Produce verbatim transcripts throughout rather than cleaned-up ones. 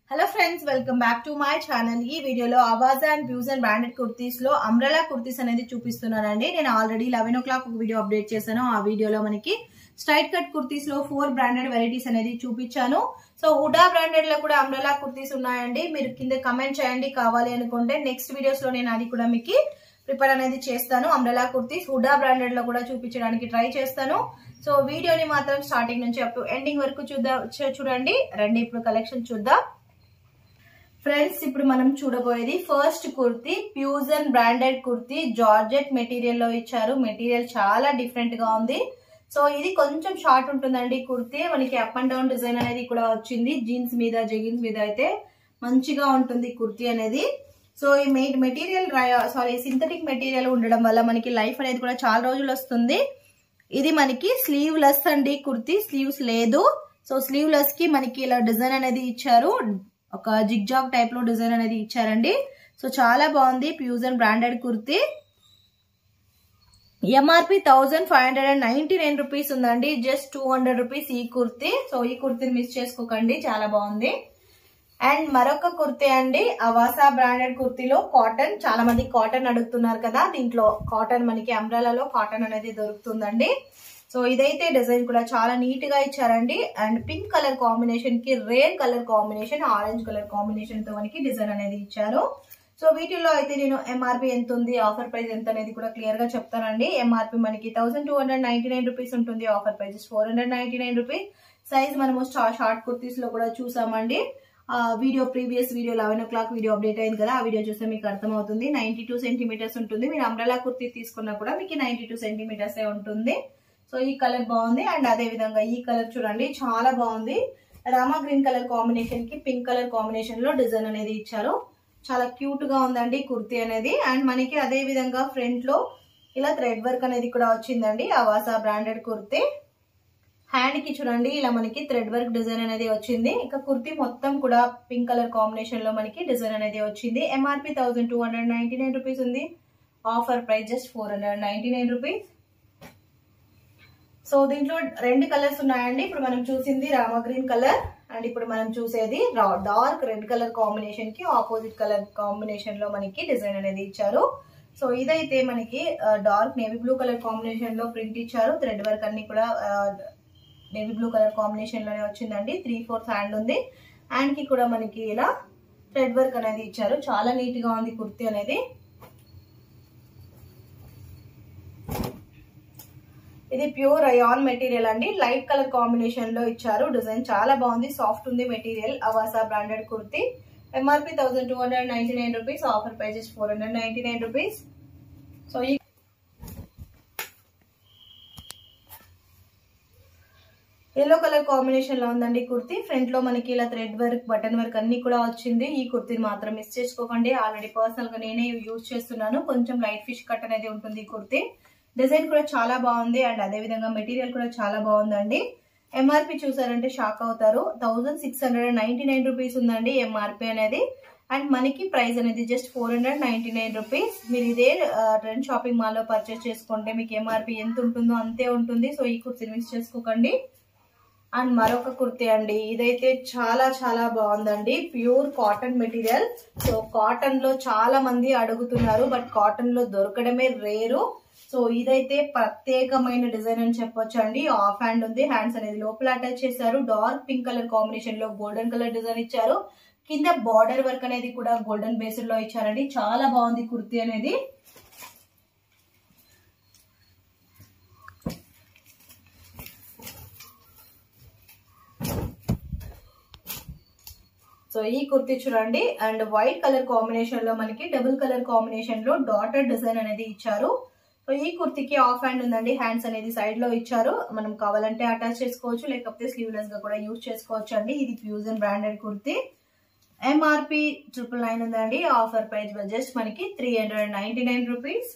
Hello friends, welcome back to my channel. ఈ వీడియోలో Avaasa and fusion and branded kurtis లో umbrella kurtis అనేది చూపిస్తున్నానండి. నేను ఆల్రెడీ లెవెన్ ఓ క్లాక్ ఒక వీడియో అప్డేట్ చేశాను. ఆ వీడియోలో మనకి స్ట్రైట్ కట్ కుర్తీస్ లో ఫోర్ బ్రాండెడ్ వెరైటీస్ అనేది చూపించాను. సో హుడా బ్రాండెడ్ లో కూడా అంబ్రెలా కుర్తీస్ ఉన్నాయండి. మీరు కింద కమెంట్ చేయండి కావాలి అనుకుంటే. నెక్స్ట్ వీడియోస్ లో నేను అది కూడా మీకు ప్రిపేర్ అనేది చేస్తాను. అంబ్రెలా కుర్తీస్ హుడా బ్రాండెడ్ లో కూడా చూపించడానికి ట్రై చేస్తాను. సో వీడియోని మాత్రం స్టార్టింగ్ నుంచి అప్ టు ఎండింగ్ వరకు చూద్దాం చూడండి. రండి ఇప్పుడు కలెక్షన్ చూద్దాం. ఫ్రెండ్స్, ఇప్పుడు మనం చూడబోయేది first kurti fusion branded kurti. Georgette material లో ఇచ్చారు. మెటీరియల్ చాలా డిఫరెంట్ గా ఉంది. సో ఇది కొంచెం షార్ట్ ఉంటుందండి కుర్తీ. మనకి అప్ అండ్ డౌన్ డిజైన్ అనేది కూడా వచ్చింది. జీన్స్ మీద జెగిన్స్ మీద అయితే మంచిగా ఉంటుంది కుర్తీ అనేది. సో ఈ మెటీరియల్ సారీ సింథటిక్ మెటీరియల్ ఉండడం వల్ల మనకి లైఫ్ అనేది కూడా చాలా రోజులు వస్తుంది. ఇది మనకి స్లీవ్ లెస్ అండి కుర్తీ, స్లీవ్స్ లేదు. సో స్లీవ్ లెస్ కి మనకి ఇలా డిజైన్ అనేది ఇచ్చారు. ఒక జిగ్ జాగ్ టైప్ లో డిజైన్ అనేది ఇచ్చారండి. సో చాలా బాగుంది fusion branded kurti. MRP thousand five hundred and ninety nine rupees ఉందండి. జస్ట్ టూ హండ్రెడ్ రూపీస్ ఈ కుర్తీ. సో ఈ కుర్తీని మిస్ చేసుకోకండి, చాలా బాగుంది. అండ్ మరొక కుర్తీ అండి అవాసా బ్రాండెడ్ కుర్తీలో కాటన్. చాలా మంది కాటన్ అడుగుతున్నారు కదా, దీంట్లో కాటన్ మనకి అంబ్రెలాలో కాటన్ అనేది దొరుకుతుందండి. సో ఇదైతే డిజైన్ కూడా చాలా నీట్ గా ఇచ్చారండి. అండ్ పింక్ కలర్ కాంబినేషన్ కి rare colour combination, orange colour combination తో మనకి డిజైన్ అనేది ఇచ్చారు. సో వీటిల్లో అయితే నేను ఎంఆర్పి ఎంత ఉంది, ఆఫర్ ప్రైస్ ఎంత అనేది కూడా క్లియర్ గా చెప్తానండి. ఎంఆర్పి మనకి thousand two hundred ninety nine rupees ఉంటుంది. Offer price four hundred ninety nine rupees. Size మనము షార్ట్ కుర్తీస్ లో కూడా చూసామండి. Video previous video eleven o'clock video update అయింది కదా, ఆ వీడియో చూస్తే మీకు అర్థమవుతుంది. నైన్టీ టూ సెంటీమీటర్స్ ఉంటుంది. మీరు అంబ్రెలా కుర్తీ తీసుకున్నా కూడా మీకు నైన్టీ టూ సెంటీమీటర్స్ ఉంటుంది. సో ఈ కలర్ బాగుంది. అండ్ అదే విధంగా ఈ కలర్ చూడండి, చాలా బాగుంది. రామా గ్రీన్ కలర్ కాంబినేషన్ కి పింక్ కలర్ కాంబినేషన్ లో డిజైన్ అనేది ఇచ్చారు. చాలా క్యూట్ గా ఉందండి కుర్తీ అనేది. అండ్ మనకి అదే విధంగా ఫ్రంట్ లో ఇలా థ్రెడ్ వర్క్ అనేది కూడా వచ్చిందండి. అవాసా బ్రాండెడ్ కుర్తీ. హ్యాండ్ కి చూడండి ఇలా మనకి థ్రెడ్ వర్క్ డిజైన్ అనేది వచ్చింది. ఇక కుర్తీ మొత్తం కూడా పింక్ కలర్ కాంబినేషన్ లో మనకి డిజైన్ అనేది వచ్చింది. MRP thousand two hundred ninety nine rupees ఉంది. Offer price just four hundred ninety nine rupees. So దీంట్లో రెండు కలర్స్ ఉన్నాయండి. ఇప్పుడు మనం చూసింది రామా గ్రీన్ కలర్, అండ్ ఇప్పుడు మనం చూసేది డార్క్ రెడ్ కలర్ కాంబినేషన్ కి ఆపోజిట్ కలర్ కాంబినేషన్ లో మనకి డిజైన్ అనేది ఇచ్చారు. సో ఇదైతే మనకి dark navy blue colour combination లో ప్రింట్ ఇచ్చారు. థ్రెడ్ వర్క్ అన్ని కూడా నేవీ బ్లూ కలర్ కాంబినేషన్ లోనే వచ్చిందండి. త్రీ ఫోర్త్ హ్యాండ్ ఉంది. హ్యాండ్ కి కూడా మనకి ఇలా థ్రెడ్ వర్క్ అనేది ఇచ్చారు. చాలా నీట్ గా ఉంది కుర్తీ అనేది. ఇది ప్యూర్ రయాన్ మెటీరియల్ అండి. లైట్ కలర్ కాంబినేషన్ లో ఇచ్చారు. డిజైన్ చాలా బాగుంది, సాఫ్ట్ ఉంది material. Avaasa branded kurti. MRP thousand two hundred ninety nine rupees. Offer prices four hundred ninety nine rupees. So ఈ ఎల్లో కలర్ కాంబినేషన్ లో ఉందండి కుర్తీ. ఫ్రంట్ లో మనకి ఇలా థ్రెడ్ వర్క్, బటన్ వర్క్ అన్ని కూడా వచ్చింది. ఈ కుర్తీని మాత్రం మిస్ చేసుకోకండి. ఆల్రెడీ పర్సనల్ గా నేనే యూజ్ చేస్తున్నాను. కొంచెం లైట్ ఫిష్ కట్ అనేది ఉంటుంది ఈ కుర్తీ. డిజైన్ కూడా చాలా బాగుంది. అండ్ అదే విధంగా మెటీరియల్ కూడా చాలా బాగుందండి. ఎంఆర్పి చూసారంటే షాక్ అవుతారు. Thousand six hundred ninety nine rupees ఉందండి ఎంఆర్పి అనేది. అండ్ మనకి ప్రైస్ అనేది just four hundred ninety nine rupees. మీరు ఇదే ట్రెండ్ షాపింగ్ మాల్ లో పర్చేస్ చేసుకుంటే మీకు ఎంఆర్పి ఎంత ఉంటుందో అంతే ఉంటుంది. సో ఈ కుర్తీని మిస్ చేసుకోకండి. అండ్ మరొక కుర్తీ అండి, ఇదైతే చాలా చాలా బాగుందండి. Pure cotton material. So cotton లో చాలా మంది అడుగుతున్నారు, బట్ కాటన్ లో దొరకడమే రేరు. సో ఇదైతే ప్రత్యేకమైన డిజైన్ అని చెప్పొచ్చు అండి. ఆఫ్ హ్యాండ్ ఉంది. హ్యాండ్స్ అనేది లోపల అటాచ్ చేశారు. డార్క్ పింక్ కలర్ కాంబినేషన్ లో గోల్డెన్ కలర్ డిజైన్ ఇచ్చారు. కింద బార్డర్ వర్క్ అనేది కూడా గోల్డెన్ బేస్డ్ లో ఇచ్చారండి. చాలా బాగుంది కుర్తీ అనేది. సో ఈ కుర్తీ చూడండి. అండ్ వైట్ కలర్ కాంబినేషన్ లో మనకి డబుల్ కలర్ కాంబినేషన్ లో డాటర్ డిజైన్ అనేది ఇచ్చారు. సో ఈ కుర్తీకి ఆఫ్ హ్యాండ్ ఉందండి. హ్యాండ్స్ అనేది సైడ్ లో ఇచ్చారు. మనం కావాలంటే అటాచ్ చేసుకోవచ్చు, లేకపోతే స్లీవ్లెస్ గా కూడా యూజ్ చేసుకోవచ్చు అండి. ఇది fusion branded kurti. MRP triple nine ఉందండి. ఆఫర్ ప్రైస్ జస్ట్ మనకి three hundred ninety nine rupees.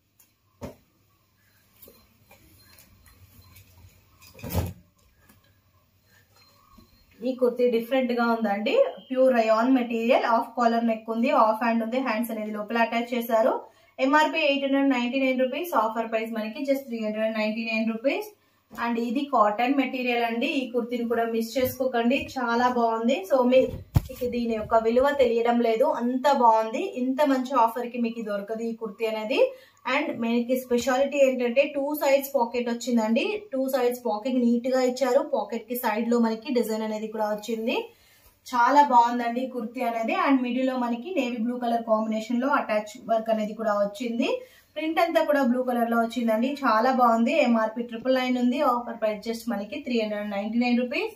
ఈ కుర్తీ డిఫరెంట్ గా ఉందండి. Pure rayon material. Half collar neck ఉంది, ఆఫ్ హ్యాండ్ ఉంది. హ్యాండ్స్ అనేది లోపల అటాచ్ చేశారు. MRP eight hundred ninety nine rupees. Offer price మనకి just three hundred ninety nine rupees. And ఇది కాటన్ మెటీరియల్ అండి. ఈ కుర్తీని కూడా మిస్ చేసుకోకండి, చాలా బాగుంది. సో మీ మీకు దీని యొక్క విలువ తెలియడం లేదు, అంత బాగుంది. ఇంత మంచి ఆఫర్ కి మీకు దొరకదు ఈ కుర్తీ అనేది. అండ్ మనకి స్పెషాలిటీ ఏంటంటే టూ సైడ్స్ పాకెట్ వచ్చిందండి. టూ సైడ్స్ పాకెట్ నీట్ గా ఇచ్చారు. పాకెట్ కి సైడ్ లో మనకి డిజైన్ అనేది కూడా వచ్చింది. చాలా బాగుందండి కుర్తీ అనేది. అండ్ మిడిల్ లో మనకి నేవీ బ్లూ కలర్ కాంబినేషన్ లో అటాచ్ వర్క్ అనేది కూడా వచ్చింది. ప్రింట్ అంతా కూడా బ్లూ కలర్ లో వచ్చిందండి. చాలా బాగుంది. ఎంఆర్పి ట్రిపుల్ నైన్ ఉంది. ఆఫర్ ప్రైస్ జస్ట్ మనకి three hundred ninety nine rupees.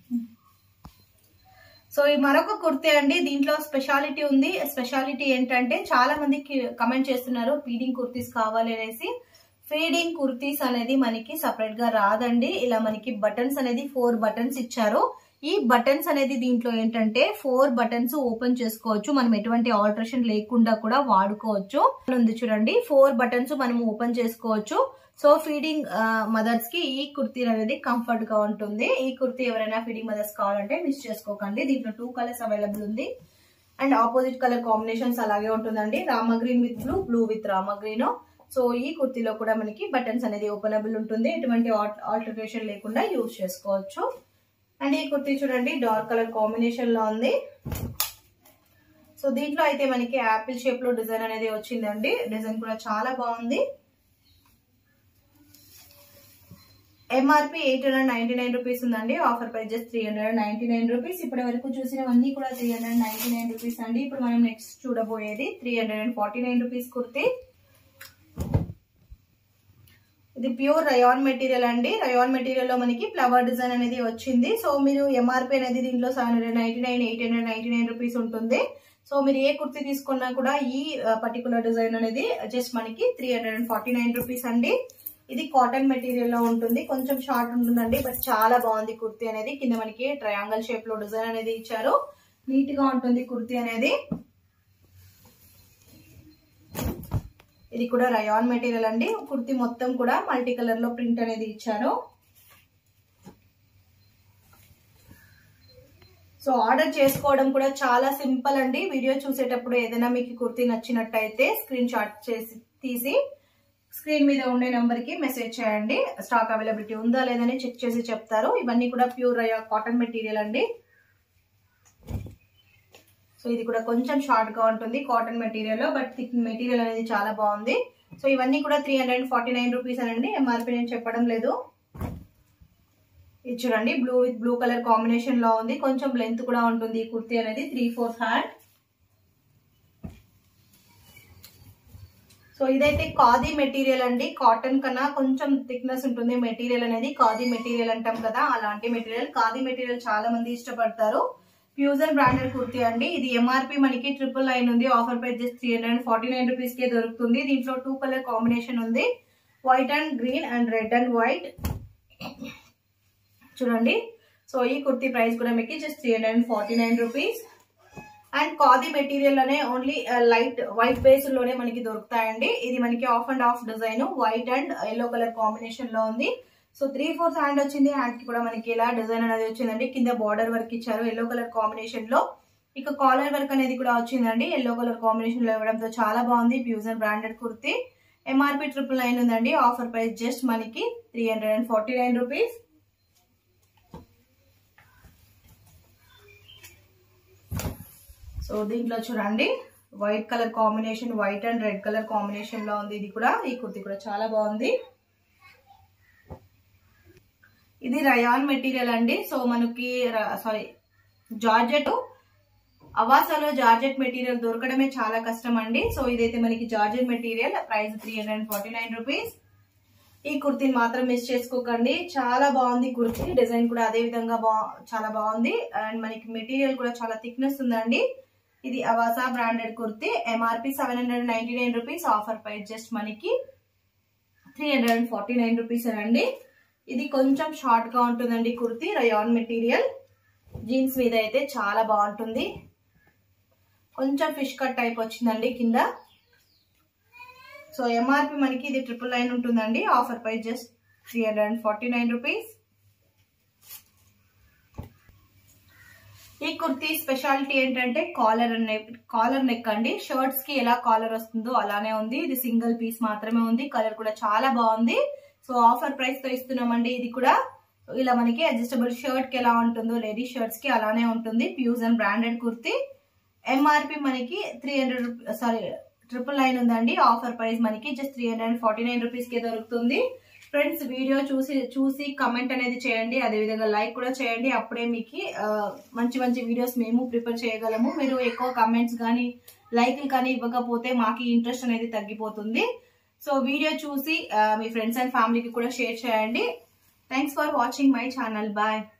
So ఈ మరొక కుర్తీ అండి. దీంట్లో స్పెషాలిటీ ఉంది. స్పెషాలిటీ ఏంటంటే చాలా మందికి కమెంట్ చేస్తున్నారు ఫీడింగ్ కుర్తీస్ కావాలి అనేసి. ఫీడింగ్ కుర్తీస్ అనేది మనకి సపరేట్ గా రాదండి. ఇలా మనకి బటన్స్ అనేది ఫోర్ బటన్స్ ఇచ్చారు. ఈ బటన్స్ అనేది దీంట్లో ఏంటంటే ఫోర్ బటన్స్ ఓపెన్ చేసుకోవచ్చు. మనం ఎటువంటి ఆల్టరేషన్ లేకుండా కూడా వాడుకోవచ్చు. ఉంది చూడండి, ఫోర్ బటన్స్ మనం ఓపెన్ చేసుకోవచ్చు. సో ఫీడింగ్ మదర్స్ కి ఈ కుర్తీ అనేది కంఫర్ట్ గా ఉంటుంది. ఈ కుర్తీ ఎవరైనా ఫీడింగ్ మదర్స్ కావాలంటే మిస్ చేసుకోకండి. దీంట్లో టూ కలర్స్ అవైలబుల్ ఉంది. అండ్ ఆపోజిట్ కలర్ కాంబినేషన్స్ అలాగే ఉంటుందండి. Rama green with blue, blue with Rama green. So ఈ కుర్తీలో కూడా మనకి బటన్స్ అనేది ఓపెనబుల్ ఉంటుంది. ఎటువంటి ఆల్టరేషన్ లేకుండా యూజ్ చేసుకోవచ్చు. అండ్ ఈ కుర్తీ చూడండి డార్క్ కలర్ కాంబినేషన్ లో ఉంది. సో దీంట్లో అయితే మనకి యాపిల్ షేప్ లో డిజైన్ అనేది వచ్చిందండి. డిజైన్ కూడా చాలా బాగుంది. MRP eight hundred ninety nine rupees ఉందండి. Offer price just three hundred ninety nine rupees. ఇప్పటి వరకు చూసినవన్నీ కూడా three hundred ninety nine rupees అండి. ఇప్పుడు మనం నెక్స్ట్ చూడబోయేది three hundred and forty nine rupees kurti. ఇది ప్యూర్ రయాన్ మెటీరియల్ అండి. రయాన్ మెటీరియల్ లో మనకి ఫ్లవర్ డిజైన్ అనేది వచ్చింది. సో మీరు ఎంఆర్పి అనేది దీంట్లో seven hundred ninety nine eight hundred ninety nine rupees ఉంటుంది. సో మీరు ఏ కుర్తీ తీసుకున్నా కూడా ఈ పర్టికులర్ డిజైన్ అనేది జస్ట్ మనకి three hundred and forty nine rupees అండి. ఇది కాటన్ మెటీరియల్ లో ఉంటుంది. కొంచెం షార్ట్ ఉంటుందండి, బట్ చాలా బాగుంది కుర్తీ అనేది. కింద మనకి ట్రయాంగిల్ షేప్ లో డిజైన్ అనేది ఇచ్చారు. నీట్ గా ఉంటుంది కుర్తీ అనేది. ఇది కూడా రయాన్ మెటీరియల్ అండి. కుర్తీ మొత్తం కూడా మల్టీ కలర్ లో ప్రింట్ అనేది ఇచ్చారు. సో ఆర్డర్ చేసుకోవడం కూడా చాలా సింపుల్ అండి. వీడియో చూసేటప్పుడు ఏదైనా మీకు కుర్తీ నచ్చినట్టయితే స్క్రీన్ షాట్ చేసి తీసి స్క్రీన్ మీద ఉండే నెంబర్ కి మెసేజ్ చేయండి. స్టాక్ అవైలబిలిటీ ఉందా లేదని చెక్ చేసి చెప్తారు. ఇవన్నీ కూడా ప్యూర్ రయా కాటన్ మెటీరియల్ అండి. సో ఇది కూడా కొంచెం షార్ట్ గా ఉంటుంది cotton material, but thick material అనేది చాలా బాగుంది. సో ఇవన్నీ కూడా three hundred forty nine rupees అనండి. ఎంఆర్పి నేను చెప్పడం లేదు. ఇది చూడండి blue with blue colour combination లో ఉంది. కొంచెం లెంత్ కూడా ఉంటుంది ఈ కుర్తీ అనేది. Three fourth hand. సో ఇదైతే ఖాదీ మెటీరియల్ అండి. కాటన్ కన్నా కొంచెం థిక్నెస్ ఉంటుంది మెటీరియల్ అనేది. ఖాదీ మెటీరియల్ అంటాం కదా, అలాంటి మెటీరియల్. ఖాదీ మెటీరియల్ చాలా మంది ఇష్టపడతారు. ఫ్యూజన్ బ్రాండెడ్ కుర్తీ అండి. ఇది ఎంఆర్పి మనకి ట్రిపుల్ నైన్ ఉంది. Offer price just three hundred forty nine rupees కే దొరుకుతుంది. దీంట్లో టూ కలర్ కాంబినేషన్ ఉంది, white and green and red and white. చూడండి. సో ఈ కుర్తీ ప్రైస్ కూడా మీకు just three hundred forty nine rupees. And khadi material లోనే ఓన్లీ లైట్ వైట్ బేస్ లోనే మనకి దొరుకుతాయండి. ఇది మనకి half and half design white and yellow colour combination లో ఉంది. సో త్రీ ఫోర్త్ హ్యాండ్ వచ్చింది. హ్యాండ్ కి కూడా మనకి ఇలా డిజైన్ అనేది వచ్చిందండి. కింద బార్డర్ వర్క్ ఇచ్చారు ఎల్లో కలర్ కాంబినేషన్ లో. ఇక కాలర్ వర్క్ అనేది కూడా వచ్చిందండి ఎల్లో కలర్ కాంబినేషన్ లో ఇవ్వడంతో చాలా బాగుంది. Fusion branded kurti. MRP triple nine ఉందండి. ఆఫర్ ప్రైస్ జస్ట్ మనకి three hundred and forty nine rupees. So దీంట్లో చూడండి white colour combination, white and red colour combination లో ఉంది. ఇది కూడా ఈ కుర్తీ కూడా చాలా బాగుంది. ఇది రయాన్ మెటీరియల్ అండి. సో మనకి సారీ జార్జెట్, అవాసాలో జార్జెట్ మెటీరియల్ దొరకడమే చాలా కష్టం అండి. సో ఇదైతే మనకి georgette material. Price three hundred forty nine rupees. ఈ కుర్తీని మాత్రం మిస్ చేసుకోకండి. చాలా బాగుంది కుర్తీ. డిజైన్ కూడా అదే విధంగా బా చాలా బాగుంది. అండ్ మనకి మెటీరియల్ కూడా చాలా థిక్నెస్ ఉందండి. ఇది Avaasa branded kurti. MRP seven hundred ninety nine rupees. Offer price just మనకి three hundred forty nine rupees అండి. ఇది కొంచెం షార్ట్ గా ఉంటుందండి కుర్తీ. Rayon material. జీన్స్ మీద అయితే చాలా బాగుంటుంది. కొంచెం ఫిష్ కట్ టైప్ వచ్చిందండి కింద. సో ఎంఆర్పి మనకి ఇది ట్రిపుల్ నైన్ ఉంటుందండి. Offer price just three hundred forty nine rupees. ఈ కుర్తీ స్పెషాలిటీ ఏంటంటే కాలర్ నెక్, కాలర్ నెక్ అండి. షర్ట్స్ కి ఎలా కాలర్ వస్తుందో అలానే ఉంది. ఇది సింగిల్ పీస్ మాత్రమే ఉంది. కలర్ కూడా చాలా బాగుంది. సో ఆఫర్ ప్రైస్ తో ఇస్తున్నామండి ఇది కూడా. ఇలా మనకి అడ్జస్టబుల్ షర్ట్ కి ఎలా ఉంటుందో లేడీస్ షర్ట్స్ కి అలానే ఉంటుంది. Fusion branded kurti. ఎంఆర్పి మనకి three hundred sorry triple nine ఉందండి. ఆఫర్ ప్రైస్ మనకి just three hundred and forty nine rupees కి దొరుకుతుంది. ఫ్రెండ్స్ వీడియో చూసి చూసి కమెంట్ అనేది చేయండి, అదేవిధంగా లైక్ కూడా చేయండి. అప్పుడే మీకు మంచి మంచి వీడియోస్ మేము ప్రిపేర్ చేయగలము. మీరు ఎక్కువ కమెంట్స్ కానీ లైక్లు కానీ ఇవ్వకపోతే మాకు ఇంట్రెస్ట్ అనేది తగ్గిపోతుంది. సో వీడియో చూసి మీ ఫ్రెండ్స్ అండ్ ఫ్యామిలీకి కూడా షేర్ చేయండి. Thanks for watching my channel. Bye.